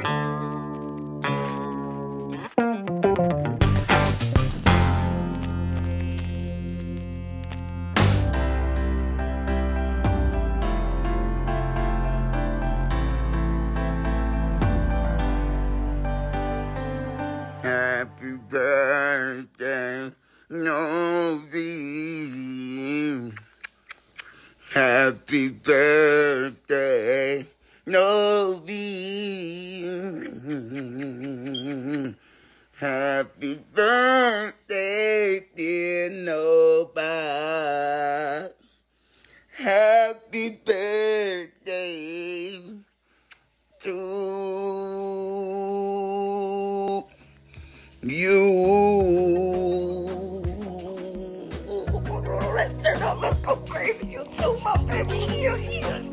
Happy birthday, Novi. Happy birthday, Novi. Happy birthday, dear Nova. Happy birthday to you. Let's turn up, let's go crazy. You too, my baby. Here.